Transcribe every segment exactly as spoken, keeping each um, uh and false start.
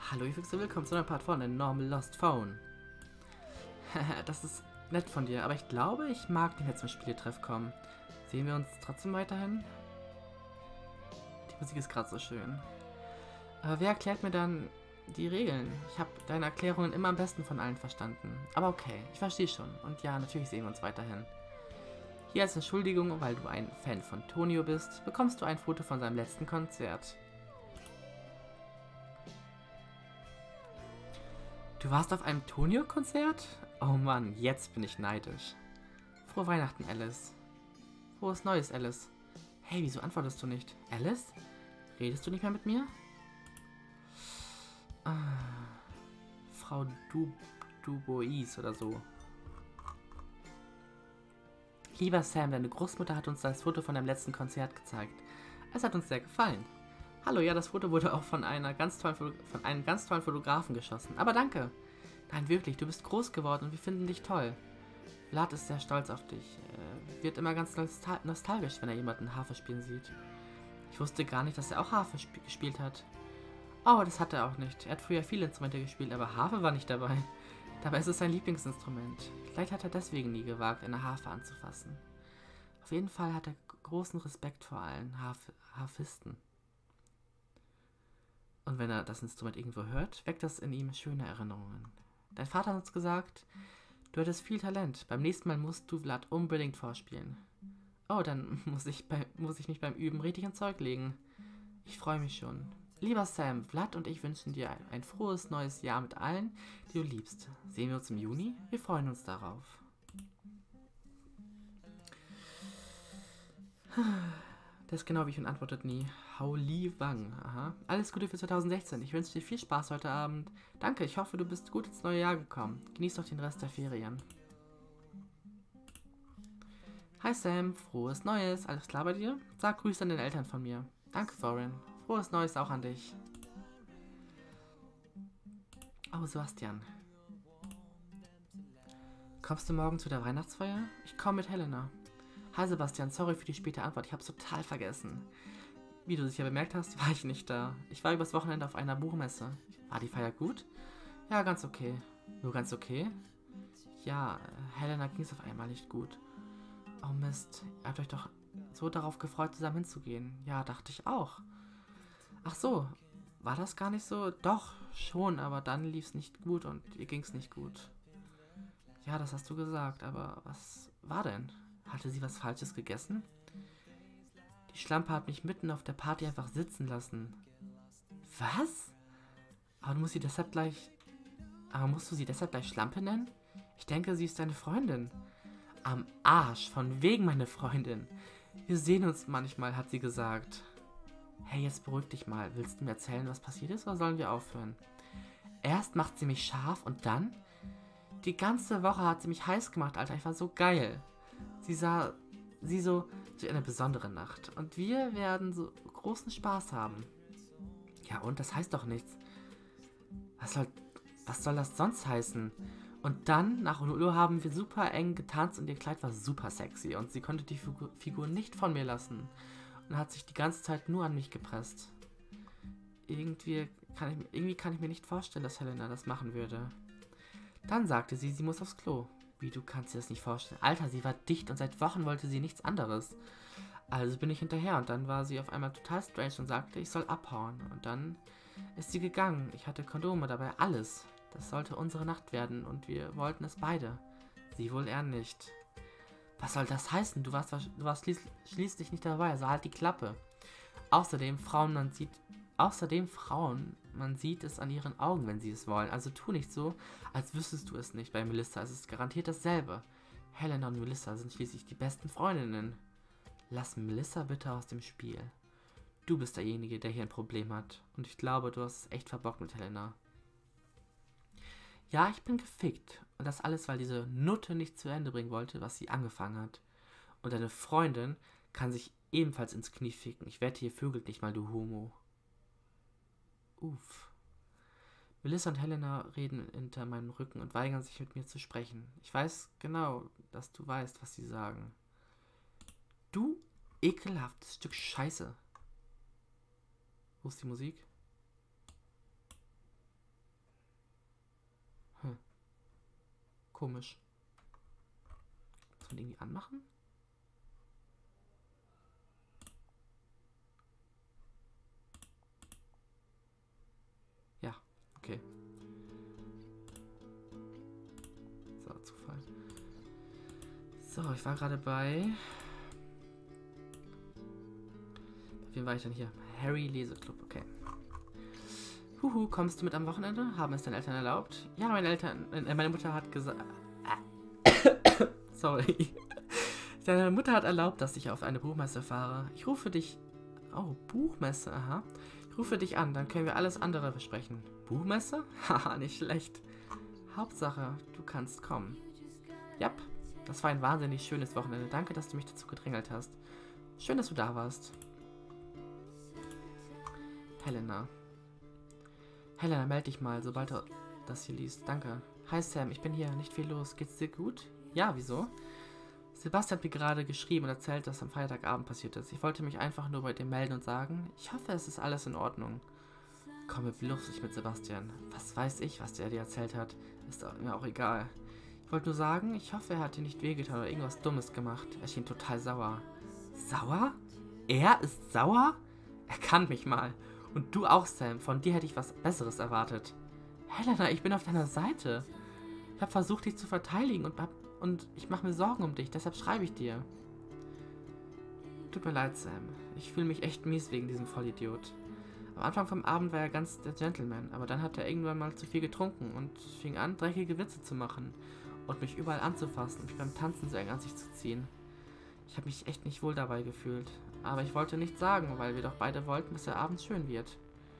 Hallo, ihr Füchse, willkommen zu einer Part von A Normal Lost Phone. Das ist nett von dir, aber ich glaube, ich mag nicht mehr zum Spieletreff kommen. Sehen wir uns trotzdem weiterhin? Die Musik ist gerade so schön. Aber wer erklärt mir dann die Regeln? Ich habe deine Erklärungen immer am besten von allen verstanden. Aber okay, ich verstehe schon. Und ja, natürlich sehen wir uns weiterhin. Hier als Entschuldigung, weil du ein Fan von Tonio bist, bekommst du ein Foto von seinem letzten Konzert. Du warst auf einem Tonio-Konzert? Oh Mann, jetzt bin ich neidisch. Frohe Weihnachten, Alice. Frohes Neues, Alice. Hey, wieso antwortest du nicht? Alice? Redest du nicht mehr mit mir? Ah, Frau du Dubois oder so. Lieber Sam, deine Großmutter hat uns das Foto von deinem letzten Konzert gezeigt. Es hat uns sehr gefallen. Hallo, ja, das Foto wurde auch von, einer ganz tollen von einem ganz tollen Fotografen geschossen. Aber danke. Nein, wirklich, du bist groß geworden und wir finden dich toll. Vlad ist sehr stolz auf dich. Er wird immer ganz nostal nostalgisch, wenn er jemanden Harfe spielen sieht. Ich wusste gar nicht, dass er auch Harfe gespielt hat. Oh, das hat er auch nicht. Er hat früher viele Instrumente gespielt, aber Harfe war nicht dabei. Dabei ist es sein Lieblingsinstrument. Vielleicht hat er deswegen nie gewagt, eine Harfe anzufassen. Auf jeden Fall hat er großen Respekt vor allen Harf Harfisten. Und wenn er das Instrument irgendwo hört, weckt das in ihm schöne Erinnerungen. Dein Vater hat uns gesagt, du hättest viel Talent. Beim nächsten Mal musst du Vlad unbedingt vorspielen. Oh, dann muss ich, bei, muss ich mich beim Üben richtig ins Zeug legen. Ich freue mich schon. Lieber Sam, Vlad und ich wünschen dir ein, ein frohes neues Jahr mit allen, die du liebst. Sehen wir uns im Juni? Wir freuen uns darauf. Das ist genau wie ich und antwortet nie. Hao Li Wang. Aha. Alles Gute für zwanzig sechzehn. Ich wünsche dir viel Spaß heute Abend. Danke, ich hoffe, du bist gut ins neue Jahr gekommen. Genieß doch den Rest der Ferien. Hi Sam, frohes Neues. Alles klar bei dir? Sag Grüße an den Eltern von mir. Danke, Thorin. Frohes Neues auch an dich. Oh, Sebastian. Kommst du morgen zu der Weihnachtsfeier? Ich komme mit Helena. Hi Sebastian, sorry für die späte Antwort. Ich hab's total vergessen. Wie du sicher bemerkt hast, war ich nicht da. Ich war übers Wochenende auf einer Buchmesse. War die Feier gut? Ja, ganz okay. Nur ganz okay? Ja, Helena ging's auf einmal nicht gut. Oh Mist, ihr habt euch doch so darauf gefreut, zusammen hinzugehen. Ja, dachte ich auch. Ach so, war das gar nicht so? Doch, schon, aber dann lief's nicht gut und ihr ging's nicht gut. Ja, das hast du gesagt, aber was war denn? Hatte sie was Falsches gegessen? Die Schlampe hat mich mitten auf der Party einfach sitzen lassen. Was? Aber du musst sie deshalb gleich... Aber musst du sie deshalb gleich Schlampe nennen? Ich denke, sie ist deine Freundin. Am Arsch, von wegen meine Freundin. Wir sehen uns manchmal, hat sie gesagt. Hey, jetzt beruhig dich mal. Willst du mir erzählen, was passiert ist, oder sollen wir aufhören? Erst macht sie mich scharf und dann? Die ganze Woche hat sie mich heiß gemacht, Alter. Ich war so geil. Sie sah... Sie so... so eine besondere Nacht. Und wir werden so großen Spaß haben. Ja, und? Das heißt doch nichts. Was soll... Was soll das sonst heißen? Und dann, nach null Uhr, haben wir super eng getanzt und ihr Kleid war super sexy. Und sie konnte die Figur, Figur nicht von mir lassen. Und hat sich die ganze Zeit nur an mich gepresst. Irgendwie kann ich, irgendwie kann ich mir nicht vorstellen, dass Helena das machen würde. Dann sagte sie, sie muss aufs Klo. Wie, du kannst dir das nicht vorstellen? Alter, sie war dicht und seit Wochen wollte sie nichts anderes. Also bin ich hinterher und dann war sie auf einmal total strange und sagte, ich soll abhauen. Und dann ist sie gegangen. Ich hatte Kondome dabei, alles. Das sollte unsere Nacht werden und wir wollten es beide. Sie wohl eher nicht. Was soll das heißen? Du warst, du warst schließ, schließlich nicht dabei, also halt die Klappe. Außerdem, Frauen, man sieht... Außerdem, Frauen, man sieht es an ihren Augen, wenn sie es wollen. Also tu nicht so, als wüsstest du es nicht. Bei Melissa es ist garantiert dasselbe. Helena und Melissa sind schließlich die besten Freundinnen. Lass Melissa bitte aus dem Spiel. Du bist derjenige, der hier ein Problem hat. Und ich glaube, du hast es echt verbockt mit Helena. Ja, ich bin gefickt. Und das alles, weil diese Nutte nicht zu Ende bringen wollte, was sie angefangen hat. Und deine Freundin kann sich ebenfalls ins Knie ficken. Ich wette, ihr vögelt nicht mal, du Homo. Uff. Melissa und Helena reden hinter meinem Rücken und weigern sich mit mir zu sprechen. Ich weiß genau, dass du weißt, was sie sagen. Du ekelhaftes Stück Scheiße. Wo ist die Musik? Komisch. Muss man irgendwie anmachen? Ja, okay. So, Zufall. So, ich war gerade bei... Bei wem war ich denn hier? Harry Leseclub, okay. Huhu, kommst du mit am Wochenende? Haben es deine Eltern erlaubt? Ja, meine Eltern... Äh, meine Mutter hat gesagt... Sorry. Deine Mutter hat erlaubt, dass ich auf eine Buchmesse fahre. Ich rufe dich... Oh, Buchmesse, aha. Ich rufe dich an, dann können wir alles andere besprechen. Buchmesse? Haha, nicht schlecht. Hauptsache, du kannst kommen. Jap, das war ein wahnsinnig schönes Wochenende. Danke, dass du mich dazu gedrängelt hast. Schön, dass du da warst. Helena. Helena, melde dich mal, sobald du das hier liest. Danke. Hi Sam, ich bin hier. Nicht viel los. Geht's dir gut? Ja, wieso? Sebastian hat mir gerade geschrieben und erzählt, was am Freitagabend passiert ist. Ich wollte mich einfach nur bei dir melden und sagen, ich hoffe, es ist alles in Ordnung. Komm mir bloß nicht mit Sebastian. Was weiß ich, was der dir erzählt hat. Ist mir auch egal. Ich wollte nur sagen, ich hoffe, er hat dir nicht wehgetan oder irgendwas Dummes gemacht. Er schien total sauer. Sauer? Er ist sauer? Er kann mich mal. Und du auch, Sam. Von dir hätte ich was Besseres erwartet. Helena, ich bin auf deiner Seite. Ich habe versucht, dich zu verteidigen und, hab, und ich mache mir Sorgen um dich. Deshalb schreibe ich dir. Tut mir leid, Sam. Ich fühle mich echt mies wegen diesem Vollidiot. Am Anfang vom Abend war er ganz der Gentleman, aber dann hat er irgendwann mal zu viel getrunken und fing an, dreckige Witze zu machen und mich überall anzufassen und mich beim Tanzen so eng an sich zu ziehen. Ich habe mich echt nicht wohl dabei gefühlt, aber ich wollte nichts sagen, weil wir doch beide wollten, dass der Abend schön wird.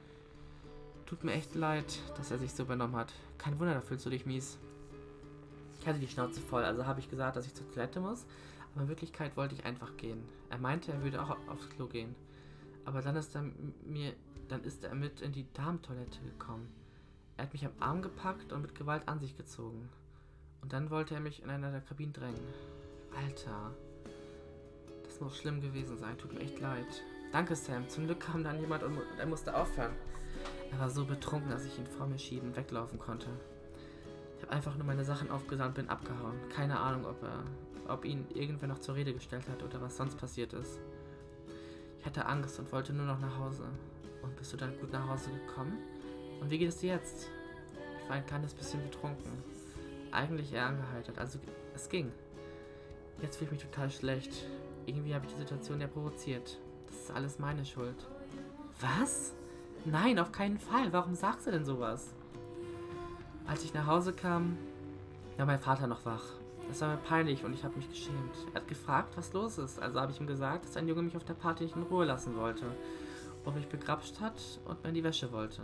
Tut mir echt leid, dass er sich so benommen hat. Kein Wunder, da fühlst du dich mies. Ich hatte die Schnauze voll, also habe ich gesagt, dass ich zur Toilette muss, aber in Wirklichkeit wollte ich einfach gehen. Er meinte, er würde auch aufs Klo gehen, aber dann ist er mir... Dann ist er mit in die Damentoilette gekommen. Er hat mich am Arm gepackt und mit Gewalt an sich gezogen. Und dann wollte er mich in einer der Kabinen drängen. Alter. Das muss schlimm gewesen sein. Tut mir echt leid. Danke, Sam. Zum Glück kam dann jemand und er musste aufhören. Er war so betrunken, dass ich ihn vor mir schieben und weglaufen konnte. Ich habe einfach nur meine Sachen aufgesammelt und bin abgehauen. Keine Ahnung, ob er, ob ihn irgendwer noch zur Rede gestellt hat oder was sonst passiert ist. Ich hatte Angst und wollte nur noch nach Hause. Und bist du dann gut nach Hause gekommen? Und wie geht es dir jetzt? Ich war ein kleines bisschen betrunken. Eigentlich eher angeheitert, also es ging. Jetzt fühle ich mich total schlecht. Irgendwie habe ich die Situation ja provoziert. Das ist alles meine Schuld. Was? Nein, auf keinen Fall. Warum sagst du denn sowas? Als ich nach Hause kam, war mein Vater noch wach. Es war mir peinlich und ich habe mich geschämt. Er hat gefragt, was los ist. Also habe ich ihm gesagt, dass ein Junge mich auf der Party nicht in Ruhe lassen wollte. Und mich begrapscht hat und mir in die Wäsche wollte.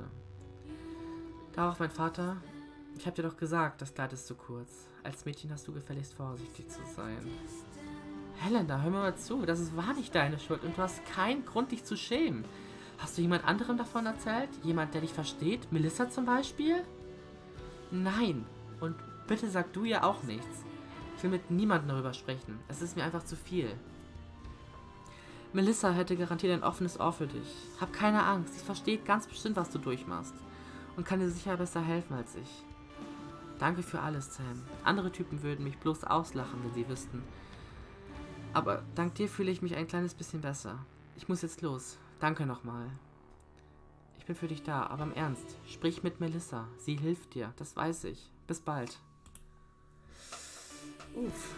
Darauf mein Vater, ich hab dir doch gesagt, das Kleid ist zu kurz. Als Mädchen hast du gefälligst vorsichtig zu sein. Helena, hör mir mal zu, das ist, war nicht deine Schuld und du hast keinen Grund, dich zu schämen. Hast du jemand anderem davon erzählt? Jemand, der dich versteht? Melissa zum Beispiel? Nein. Und bitte sag du ihr auch nichts. Ich will mit niemandem darüber sprechen. Es ist mir einfach zu viel. Melissa hätte garantiert ein offenes Ohr für dich. Hab keine Angst, sie versteht ganz bestimmt, was du durchmachst. Und kann dir sicher besser helfen als ich. Danke für alles, Sam. Andere Typen würden mich bloß auslachen, wenn sie wüssten. Aber dank dir fühle ich mich ein kleines bisschen besser. Ich muss jetzt los. Danke nochmal. Ich bin für dich da, aber im Ernst. Sprich mit Melissa. Sie hilft dir, das weiß ich. Bis bald. Uff.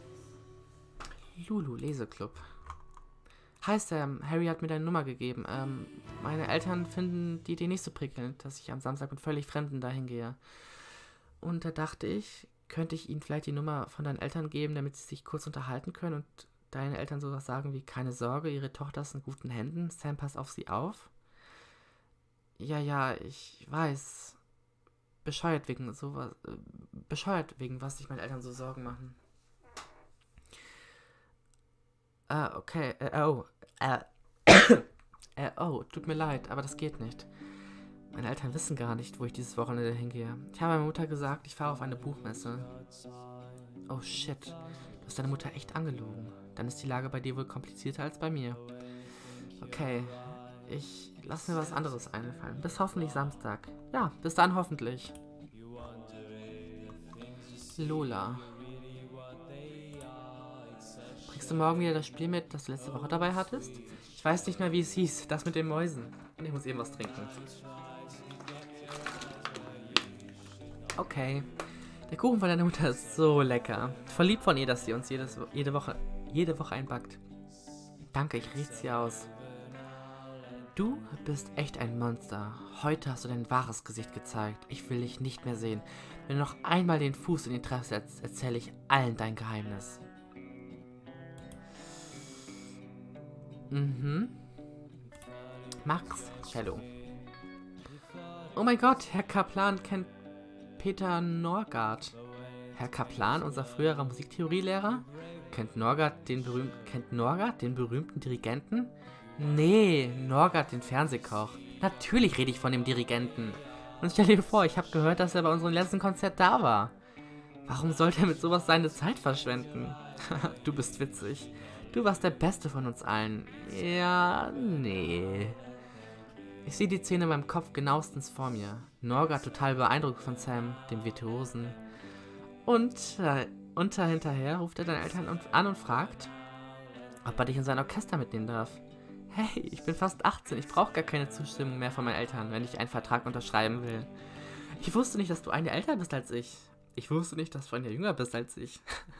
Lulu, Leseclub. Hi Sam, Harry hat mir deine Nummer gegeben. Ähm, meine Eltern finden die Idee nicht so prickelnd, dass ich am Samstag mit völlig Fremden dahin gehe. Und da dachte ich, könnte ich ihnen vielleicht die Nummer von deinen Eltern geben, damit sie sich kurz unterhalten können und deine Eltern sowas sagen wie, keine Sorge, ihre Tochter ist in guten Händen, Sam, pass auf sie auf. Ja, ja, ich weiß. Bescheuert wegen sowas, äh, bescheuert wegen was sich meine Eltern so Sorgen machen. Ah, okay, äh, oh, äh, äh, oh, tut mir leid, aber das geht nicht. Meine Eltern wissen gar nicht, wo ich dieses Wochenende hingehe. Ich habe meiner Mutter gesagt, ich fahre auf eine Buchmesse. Oh shit, du hast deine Mutter echt angelogen. Dann ist die Lage bei dir wohl komplizierter als bei mir. Okay, ich lasse mir was anderes einfallen. Bis hoffentlich Samstag. Ja, bis dann hoffentlich. Lola. Bringst du morgen wieder das Spiel mit, das du letzte Woche dabei hattest? Ich weiß nicht mehr, wie es hieß. Das mit den Mäusen. Und ich muss eben was trinken. Okay. Der Kuchen von deiner Mutter ist so lecker. Voll lieb von ihr, dass sie uns jedes, jede Woche jede Woche einbackt. Danke, ich riech sie aus. Du bist echt ein Monster. Heute hast du dein wahres Gesicht gezeigt. Ich will dich nicht mehr sehen. Wenn du noch einmal den Fuß in den Treff setzt, erzähle ich allen dein Geheimnis. Mhm. Max, Cello. Oh mein Gott, Herr Kaplan kennt Peter Norgard. Herr Kaplan, unser früherer Musiktheorielehrer? Kennt Norgard den, berühm kennt Norgard den berühmten Dirigenten? Nee, Norgard den Fernsehkoch. Natürlich rede ich von dem Dirigenten. Und stell dir vor, ich habe gehört, dass er bei unserem letzten Konzert da war. Warum sollte er mit sowas seine Zeit verschwenden? Du bist witzig. Du warst der Beste von uns allen. Ja, nee. Ich sehe die Szene in meinem Kopf genauestens vor mir. Norgard total beeindruckt von Sam, dem Virtuosen. Und äh, unter hinterher ruft er deine Eltern an und fragt, ob er dich in sein Orchester mitnehmen darf. Hey, ich bin fast achtzehn, ich brauche gar keine Zustimmung mehr von meinen Eltern, wenn ich einen Vertrag unterschreiben will. Ich wusste nicht, dass du ein Jahr älter bist als ich. Ich wusste nicht, dass du ein Jahr jünger bist als ich.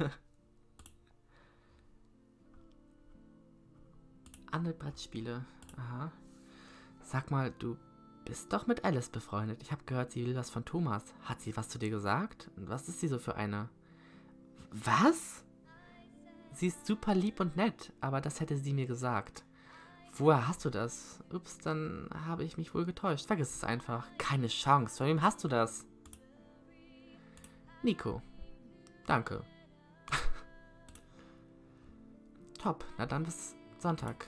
Andere Brettspiele. Aha. Sag mal, du bist doch mit Alice befreundet. Ich habe gehört, sie will was von Thomas. Hat sie was zu dir gesagt? Und was ist sie so für eine? Was? Sie ist super lieb und nett, aber das hätte sie mir gesagt. Woher hast du das? Ups, dann habe ich mich wohl getäuscht. Vergiss es einfach. Keine Chance. Von wem hast du das? Nico. Danke. Top. Na dann bis Sonntag.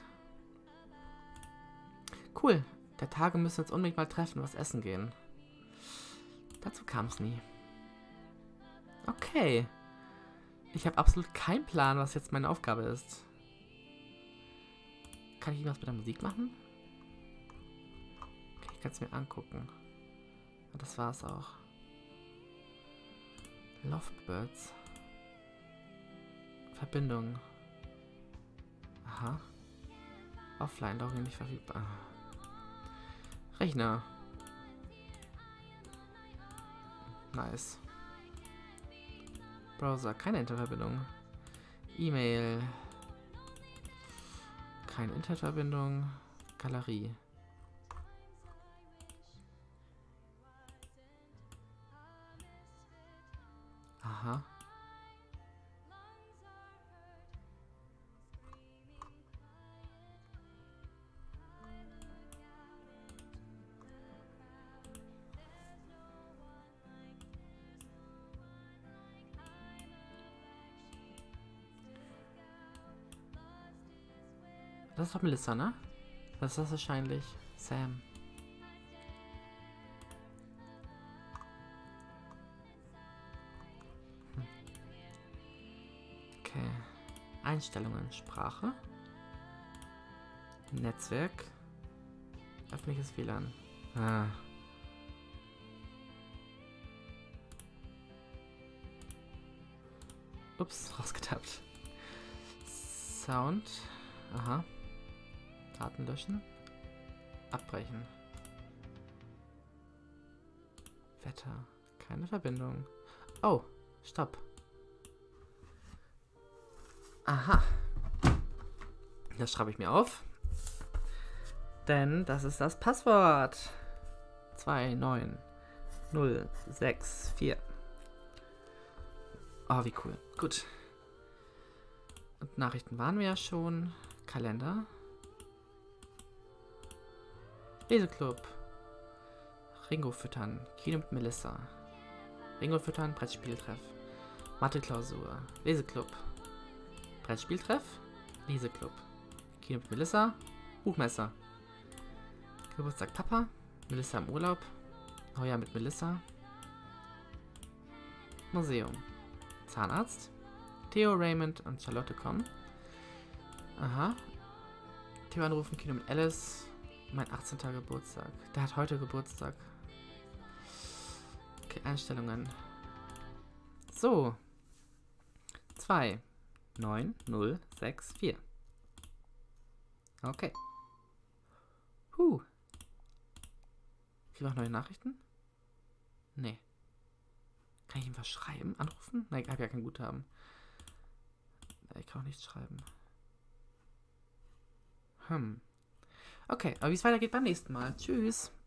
Cool. Der Tage müssen wir uns unbedingt mal treffen, was essen gehen. Dazu kam es nie. Okay. Ich habe absolut keinen Plan, was jetzt meine Aufgabe ist. Kann ich irgendwas mit der Musik machen? Okay, ich kann es mir angucken. Und das war's auch. Lovebirds. Verbindung. Aha. Offline, Login nicht verfügbar. Rechner. Nice. Browser, keine Internetverbindung. E-Mail. Keine Internetverbindung. Galerie. Aha. Das ist doch Melissa, ne? Das ist das wahrscheinlich Sam. Hm. Okay. Einstellungen, Sprache. Netzwerk. Öffentliches W L A N. Ah. Ups, rausgetappt. Sound. Aha. Daten löschen. Abbrechen. Wetter. Keine Verbindung. Oh, stopp. Aha. Das schreibe ich mir auf. Denn das ist das Passwort. zwei neun null sechs vier. Oh, wie cool. Gut. Und Nachrichten waren wir ja schon. Kalender. Leseklub. Ringo füttern. Kino mit Melissa. Ringo füttern, Brettspieltreff. Mathe-Klausur. Leseklub. Brettspieltreff. Leseklub. Kino mit Melissa. Buchmesser. Geburtstag Papa. Melissa im Urlaub. Neujahr mit Melissa. Museum. Zahnarzt. Theo, Raymond und Charlotte kommen. Aha. Theo anrufen, Kino mit Alice. Mein achtzehnter Geburtstag. Der hat heute Geburtstag. Okay, Einstellungen. So. zwei neun null sechs vier. Okay. Huh. Ich will auch neue Nachrichten? Nee. Kann ich ihm was schreiben? Anrufen? Nein, ich habe ja kein Guthaben. Ich kann auch nichts schreiben. Hm. Okay, aber wie es weitergeht beim nächsten Mal. Tschüss.